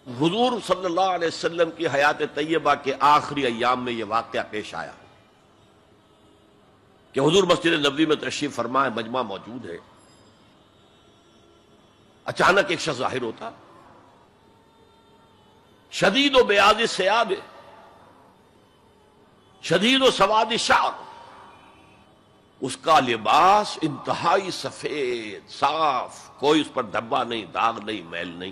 حضور صلی اللہ علیہ وسلم کی حیات طیبہ کے آخری ایام میں یہ واقعہ پیش آیا کہ حضور مسجد نبوی میں تشریف فرما ہے، مجمع موجود ہے، اچانک ایک شخص ظاہر ہوتا، شدید و بیاض ثیاب، شدید و سواد شعر، اس کا لباس انتہائی سفید صاف، کوئی اس پر دھبا نہیں، داغ نہیں، میل نہیں،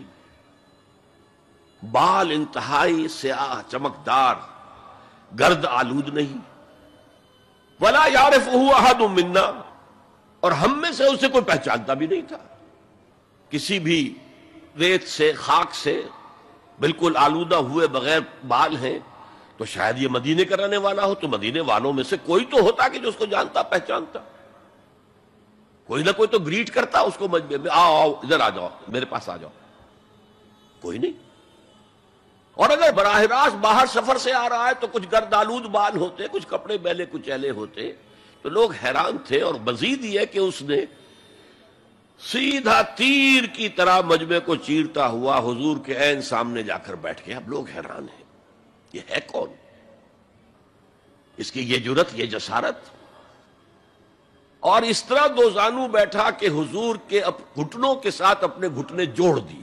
بال انتہائی سیاہ چمکدار، گرد آلود نہیں، ولا یعرفہ احد منا، اور ہم میں سے اسے کوئی پہچانتا بھی نہیں تھا، کسی بھی ریت سے خاک سے بالکل آلودہ ہوئے بغیر بال ہیں، تو شاید یہ مدینے کا رہنے والا ہو، تو مدینے والوں میں سے کوئی تو ہوتا کہ جو اس کو جانتا پہچانتا، کوئی نہ کوئی تو گریٹ کرتا اس کو مجمع میں، آؤ آؤ ادھر آ جاؤ، میرے پاس آ جاؤ، کوئی نہیں۔ اور اگر براہ راست باہر سفر سے آ رہا ہے تو کچھ گرد آلود بال ہوتے، کچھ کپڑے میلے کچیلے ہوتے، تو لوگ حیران تھے۔ اور مزید یہ کہ اس نے سیدھا تیر کی طرح مجمع کو چیرتا ہوا حضور کے عین سامنے جا کر بیٹھ گیا۔ اب لوگ حیران ہیں، یہ ہے کون؟ اس کی یہ جرت، یہ جسارت، اور اس طرح دو زانو بیٹھا کہ حضور کے گھٹنوں کے ساتھ اپنے گھٹنے جوڑ دیے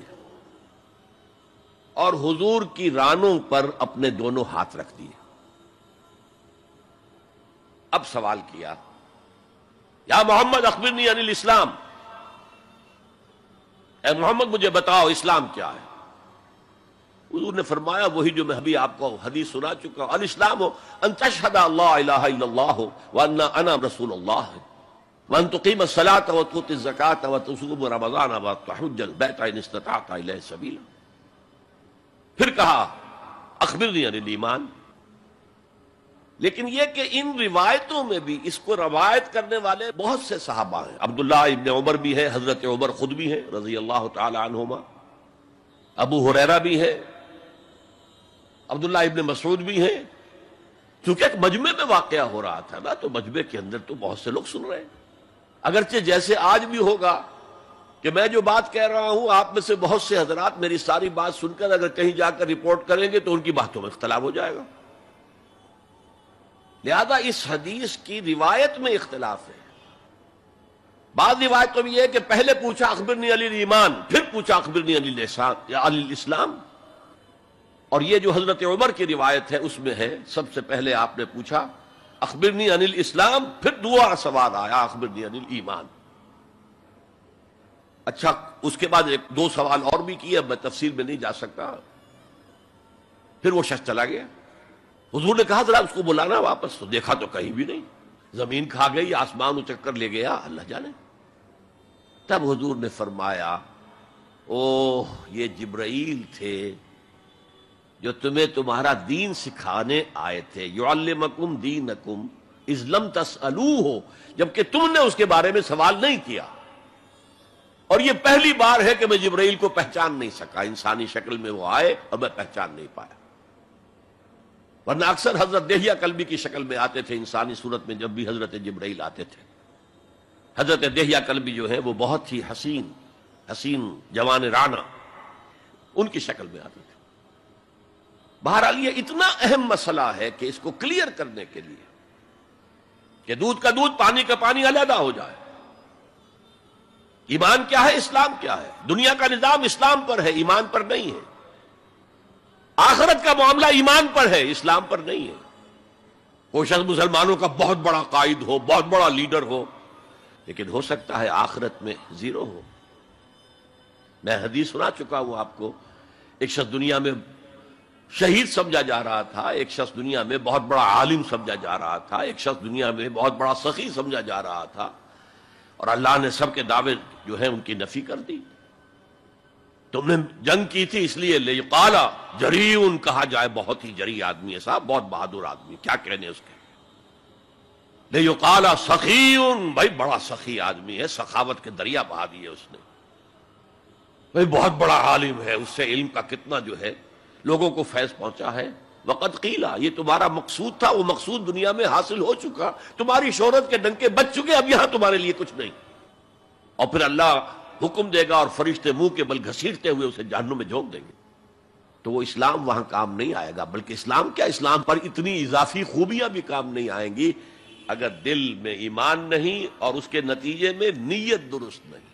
اور حضور کی رانوں پر اپنے دونوں ہاتھ رکھ دیے۔ اب سوال کیا، یا محمد اخبرنی عن الاسلام، اے محمد مجھے بتاؤ اسلام کیا ہے؟ حضور نے فرمایا وہی جو میں ابھی آپ کو حدیث سنا چکا ہوں، الاسلام ان تشہد اللہ الہ الا اللہ وان انا رسول اللہ وان تقیم الصلاۃ وتؤتی الزکاۃ وتصوم رمضان وتحج البیت ان استطعت الیہ سبیلا۔ پھر کہا اخبرنی عن الایمان۔ لیکن یہ کہ ان روایتوں میں بھی اس کو روایت کرنے والے بہت سے صحابہ ہیں، عبداللہ ابن عمر بھی ہے، حضرت عمر خود بھی ہیں رضی اللہ تعالی عنہما، ابو ہریرہ بھی ہے، عبداللہ ابن مسعود بھی ہیں۔ چونکہ ایک مجمع میں واقعہ ہو رہا تھا نا، تو مجمع کے اندر تو بہت سے لوگ سن رہے ہیں، اگرچہ جیسے آج بھی ہوگا کہ میں جو بات کہہ رہا ہوں آپ میں سے بہت سے حضرات میری ساری بات سن کر اگر کہیں جا کر رپورٹ کریں گے تو ان کی باتوں میں اختلاف ہو جائے گا۔ لہذا اس حدیث کی روایت میں اختلاف ہے۔ بعض روایتوں میں یہ ہے کہ پہلے پوچھا اخبرنی عن الایمان، پھر پوچھا اخبرنی عن الاسلام، اور یہ جو حضرت عمر کی روایت ہے اس میں ہے سب سے پہلے آپ نے پوچھا اخبرنی عن الاسلام، پھر دوسرا سوال آیا اخبرنی عن الایمان۔ اچھا، اس کے بعد ایک دو سوال اور بھی کیے، میں تفصیل میں نہیں جا سکتا۔ پھر وہ شخص چلا گیا، حضور نے کہا ذرا اس کو بلانا واپس، تو دیکھا تو کہیں بھی نہیں، زمین کھا گئی، آسمان اچک کر لے گیا، اللہ جانے۔ تب حضور نے فرمایا اوہ یہ جبرائیل تھے جو تمہیں تمہارا دین سکھانے آئے تھے، یعلمکم دینکم اذ لم تسألوہ، جبکہ تم نے اس کے بارے میں سوال نہیں کیا۔ اور یہ پہلی بار ہے کہ میں جبرائیل کو پہچان نہیں سکا، انسانی شکل میں وہ آئے اور میں پہچان نہیں پایا، ورنہ اکثر حضرت دہیہ کلبی کی شکل میں آتے تھے انسانی صورت میں، جب بھی حضرت جبرائیل آتے تھے۔ حضرت دہیہ کلبی جو ہے وہ بہت ہی حسین جوان رانا، ان کی شکل میں آتے تھے۔ بہرحال یہ اتنا اہم مسئلہ ہے کہ اس کو کلیئر کرنے کے لیے کہ دودھ کا دودھ پانی کا پانی علیحدہ ہو جائے۔ ایمان کیا ہے، اسلام کیا ہے؟ دنیا کا نظام اسلام پر ہے، ایمان پر نہیں ہے۔ آخرت کا معاملہ ایمان پر ہے، اسلام پر نہیں ہے۔ کوئی شخص مسلمانوں کا بہت بڑا قائد ہو، بہت بڑا لیڈر ہو، لیکن ہو سکتا ہے آخرت میں زیرو ہو۔ میں حدیث سنا چکا ہوں آپ کو، ایک شخص دنیا میں شہید سمجھا جا رہا تھا، ایک شخص دنیا میں بہت بڑا عالم سمجھا جا رہا تھا، ایک شخص دنیا میں بہت بڑا سخی سمجھا جا رہا تھا، اور اللہ نے سب کے دعوے جو ہیں ان کی نفی کر دی۔ تم نے جنگ کی تھی اس لیے لیقال جریء کہا جائے، بہت ہی جری آدمی ہے صاحب، بہت بہادر آدمی، کیا کہنے اس کے۔ لیقال سخی، بھائی بڑا سخی آدمی ہے، سخاوت کے دریا بہا دیے اس نے، بھائی بہت بڑا عالم ہے، اس سے علم کا کتنا جو ہے لوگوں کو فیض پہنچا ہے۔ وقد قیل، یہ تمہارا مقصود تھا، وہ مقصود دنیا میں حاصل ہو چکا، تمہاری شہرت کے ڈنکے بج چکے، اب یہاں تمہارے لیے کچھ نہیں۔ اور پھر اللہ حکم دے گا اور فرشتے منہ کے بل گھسیٹتے ہوئے اسے جہنم میں جھونک دیں گے۔ تو وہ اسلام وہاں کام نہیں آئے گا، بلکہ اسلام کیا، اسلام پر اتنی اضافی خوبیاں بھی کام نہیں آئیں گی اگر دل میں ایمان نہیں اور اس کے نتیجے میں نیت درست نہیں۔